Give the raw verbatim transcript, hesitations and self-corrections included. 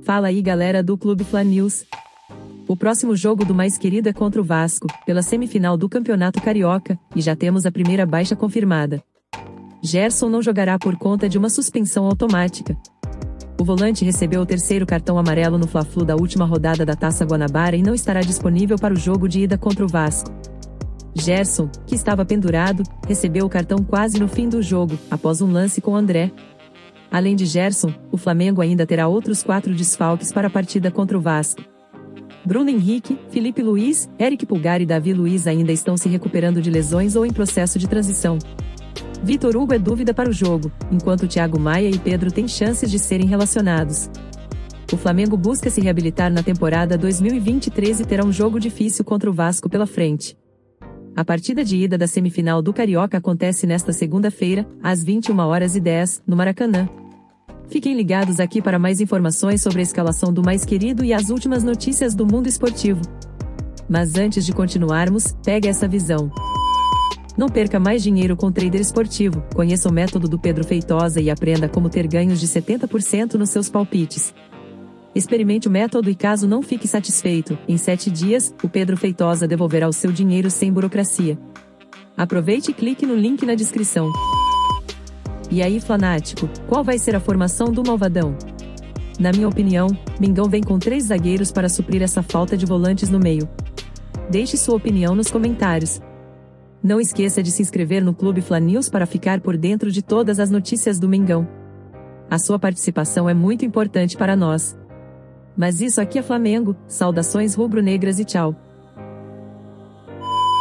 Fala aí galera do Clube Fla News. O próximo jogo do mais querido é contra o Vasco, pela semifinal do Campeonato Carioca, e já temos a primeira baixa confirmada. Gerson não jogará por conta de uma suspensão automática. O volante recebeu o terceiro cartão amarelo no Fla-Flu da última rodada da Taça Guanabara e não estará disponível para o jogo de ida contra o Vasco. Gerson, que estava pendurado, recebeu o cartão quase no fim do jogo, após um lance com André. Além de Gerson, o Flamengo ainda terá outros quatro desfalques para a partida contra o Vasco. Bruno Henrique, Felipe Luiz, Eric Pulgar e Davi Luiz ainda estão se recuperando de lesões ou em processo de transição. Vitor Hugo é dúvida para o jogo, enquanto Thiago Maia e Pedro têm chances de serem relacionados. O Flamengo busca se reabilitar na temporada dois mil e vinte e três e terá um jogo difícil contra o Vasco pela frente. A partida de ida da semifinal do Carioca acontece nesta segunda-feira, às vinte e uma horas e dez, no Maracanã. Fiquem ligados aqui para mais informações sobre a escalação do mais querido e as últimas notícias do mundo esportivo. Mas antes de continuarmos, pegue essa visão. Não perca mais dinheiro com o Trader Esportivo. Conheça o método do Pedro Feitosa e aprenda como ter ganhos de setenta por cento nos seus palpites. Experimente o método e caso não fique satisfeito, em sete dias, o Pedro Feitosa devolverá o seu dinheiro sem burocracia. Aproveite e clique no link na descrição. E aí, fanático, qual vai ser a formação do Malvadão? Na minha opinião, Mengão vem com três zagueiros para suprir essa falta de volantes no meio. Deixe sua opinião nos comentários. Não esqueça de se inscrever no Clube Fla News para ficar por dentro de todas as notícias do Mengão. A sua participação é muito importante para nós. Mas isso aqui é Flamengo, saudações rubro-negras e tchau.